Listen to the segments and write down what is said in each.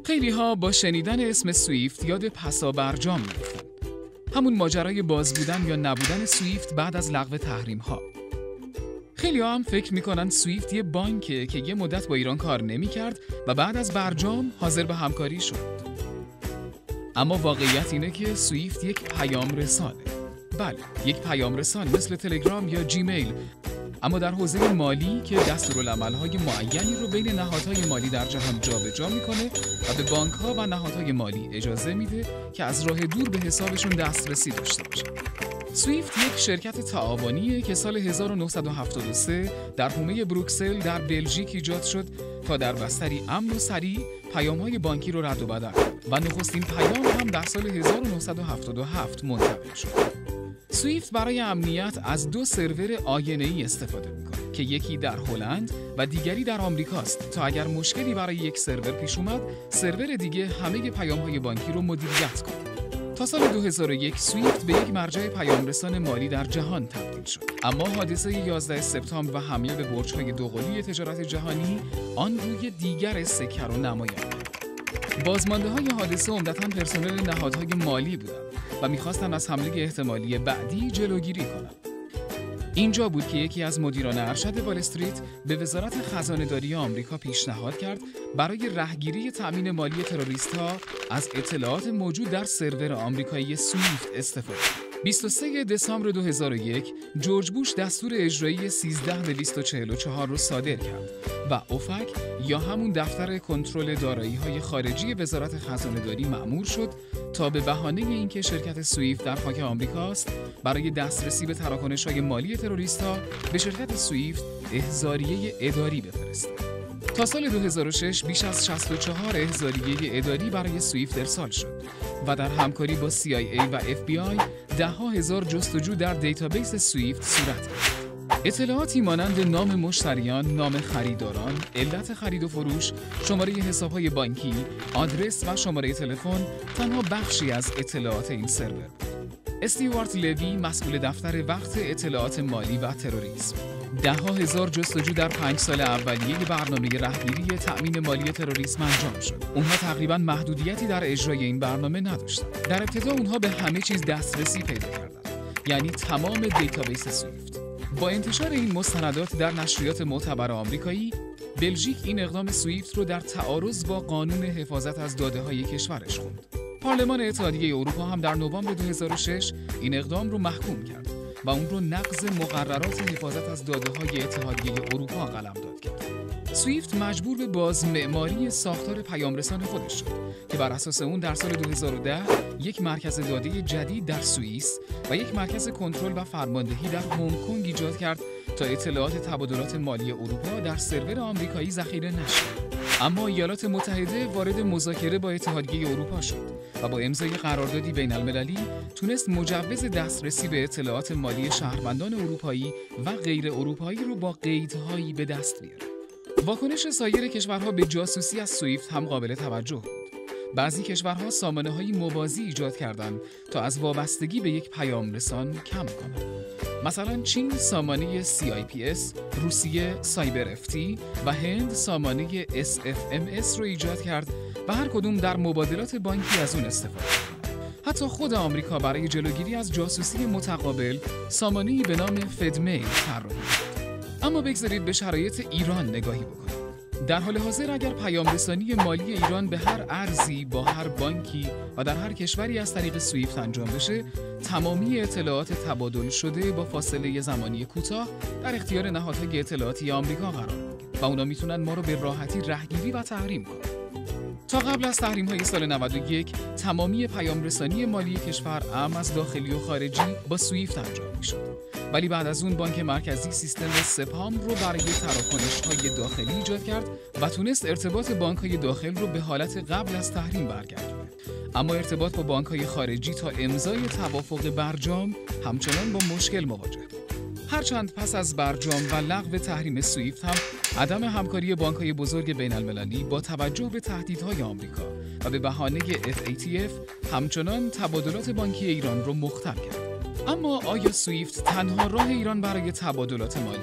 خیلی ها با شنیدن اسم سویفت یاد پسابرجام میفتن. همون ماجرای باز بودن یا نبودن سویفت بعد از لغو تحریم ها. خیلی ها هم فکر میکنن سویفت یه بانکه که یه مدت با ایران کار نمیکرد و بعد از برجام حاضر به همکاری شد. اما واقعیت اینه که سویفت یک پیام رسانه. بله، یک پیام رسان مثل تلگرام یا جیمیل، اما در حوزه مالی که دستورالعمل‌های معینی رو بین نهادهای مالی در جهان جابجا میکنه و به بانک‌ها و نهادهای مالی اجازه میده که از راه دور به حسابشون دسترسی داشته باشن. سویفت یک شرکت تعاونیه که سال 1973 در حومه بروکسل در بلژیک ایجاد شد تا در بستری امن و سریع پیام‌های بانکی رو رد و بدل و نخستین پیام هم در سال 1977 منتقل شد. سویفت برای امنیت از 2 سرور آینه‌ای استفاده میکنه که یکی در هلند و دیگری در آمریکاست تا اگر مشکلی برای یک سرور پیش اومد، سرور دیگه همه پیام‌های بانکی رو مدیریت کنه. تا سال 2001 سویفت به یک مرجع پیامرسان مالی در جهان تبدیل شد. اما حادثه 11 سپتامبر و حمله به برج‌های دوقلوی تجارت جهانی آن روی دیگر سکه رو نمایان کرد. بازمانده‌های حادثه عمدتاً پرسنل نهادهای مالی بودند و می‌خواستند از حمله احتمالی بعدی جلوگیری کنند. اینجا بود که یکی از مدیران ارشد وال استریت به وزارت خزانه‌داری آمریکا پیشنهاد کرد برای رهگیری تأمین مالی تروریست‌ها از اطلاعات موجود در سرور آمریکایی سویفت استفاده کنند. 23 دسامبر 2001 جورج بوش دستور اجرایی 13244 رو صادر کرد و اوفک یا همون دفتر کنترل دارایی‌های خارجی وزارت خزانه‌داری مأمور شد تا به بهانه اینکه شرکت سویفت در خاک آمریکاست برای دسترسی به تراکنش‌های مالی تروریست‌ها به شرکت سویفت احضاریه اداری بفرسته. تا سال 2006 بیش از 64 احضاریه اداری برای سویفت ارسال شد و در همکاری با CIA و FBI ده‌ها هزار جستجو در دیتابیس سویفت صورت گرفت. اطلاعاتی مانند نام مشتریان، نام خریداران، علت خرید و فروش، شماره حساب‌های بانکی، آدرس و شماره تلفن تنها بخشی از اطلاعات این سرور. استیوارت لوی مسئول دفتر وقت اطلاعات مالی و تروریسم. ده‌ها هزار جستجو در 5 سال اولیه برنامه رهگیری تأمین مالی تروریسم انجام شد. اونها تقریباً محدودیتی در اجرای این برنامه نداشتند. در ابتدا اونها به همه چیز دسترسی پیدا کردند، یعنی تمام دیتابیس سویفت. با انتشار این مستندات در نشریات معتبر آمریکایی، بلژیک این اقدام سویفت رو در تعارض با قانون حفاظت از داده‌های کشورش خوند. پارلمان اتحادیه اروپا هم در نوامبر 2006 این اقدام رو محکوم کرد و اون رو نقض مقررات حفاظت از داده‌های اتحادیه اروپا قلمداد کرد. سویفت مجبور به بازمعماری ساختار پیامرسان خودش شد که بر اساس اون در سال 2010 یک مرکز داده جدید در سوئیس و یک مرکز کنترل و فرماندهی در هنگ کنگ ایجاد کرد تا اطلاعات تبادلات مالی اروپا در سرور آمریکایی ذخیره نشد. اما ایالات متحده وارد مذاکره با اتحادیه اروپا شد و با امضای قراردادی بین‌المللی تونست مجوز دسترسی به اطلاعات مالی شهروندان اروپایی و غیر اروپایی رو با قیدهایی به دست بیاره. واکنش سایر کشورها به جاسوسی از سویفت هم قابل توجه بود. بعضی کشورها سامانه‌های موازی ایجاد کردند تا از وابستگی به یک پیامرسان کم کنند. مثلا چین سامانه CIPS، روسیه سایبر FT و هند سامانه SFMS رو ایجاد کرد و هر کدوم در مبادلات بانکی از اون استفاده کرد. حتی خود آمریکا برای جلوگیری از جاسوسی متقابل سامانه‌ای به نام فدمیل طراحی کرد. اما بگذارید به شرایط ایران نگاهی بکنید. در حال حاضر اگر پیامرسانی مالی ایران به هر ارزی با هر بانکی و در هر کشوری از طریق سویفت انجام بشه، تمامی اطلاعات تبادل شده با فاصله زمانی کوتاه در اختیار نهادهای اطلاعاتی آمریکا قرار میگیره و اونا میتونن ما رو به راحتی رهگیری و تحریم کنن. تا قبل از تحریم‌های سال 91 تمامی پیامرسانی مالی کشور اعم از داخلی و خارجی با سویفت انجام میشد. ولی بعد از اون بانک مرکزی سیستم سپام رو برای تراکنش‌های داخلی ایجاد کرد و تونست ارتباط بانک‌های داخل رو به حالت قبل از تحریم برگردونه. اما ارتباط با بانک‌های خارجی تا امضای توافق برجام همچنان با مشکل مواجه بود. هرچند پس از برجام و لغو تحریم سویفت هم عدم همکاری بانک‌های بزرگ بین‌المللی با توجه به تهدیدهای آمریکا و به بهانه FATF همچنان تبادلات بانکی ایران رو مختل کرد. اما آیا سویفت تنها راه ایران برای تبادلات مالیه؟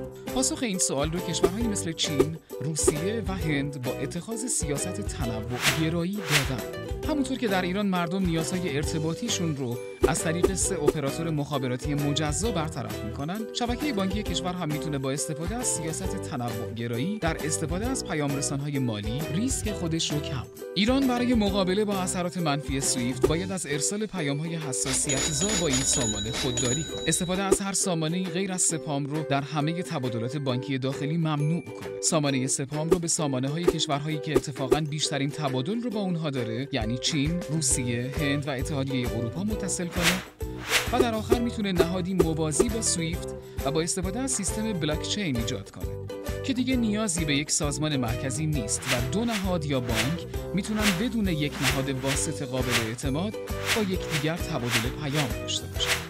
پاسخ این سوال رو کشورهایی مثل چین، روسیه و هند با اتخاذ سیاست تنوع گرایی دادن. همونطور که در ایران مردم نیازهای ارتباطیشون رو از طریق 3 اپراتور مخابراتی مجزا برطرف میکنن، شبکه بانکی کشور هم میتونه با استفاده از سیاست تنوع گرایی در استفاده از پیام‌رسان‌های مالی ریسک خودش رو کم. ایران برای مقابله با اثرات منفی سویفت باید از ارسال پیام‌های حساسیت‌زا با این سامانه خودداری کنه. استفاده از هر سامانه‌ای غیر از سپام رو در همه تبادلات بانکی داخلی ممنوع کنه. سامانه سپام رو به سامانه‌های کشورهایی که اتفاقاً بیشترین تبادل رو با اونها داره، یعنی چین، روسیه، هند و اتحادیه اروپا متصل کنه و در آخر میتونه نهادی موازی با سویفت و با استفاده از سیستم بلاکچین ایجاد کنه که دیگه نیازی به یک سازمان مرکزی نیست و 2 نهاد یا بانک میتونن بدون یک نهاد واسطه قابل اعتماد با یکدیگر تبادل پیام داشته باشن.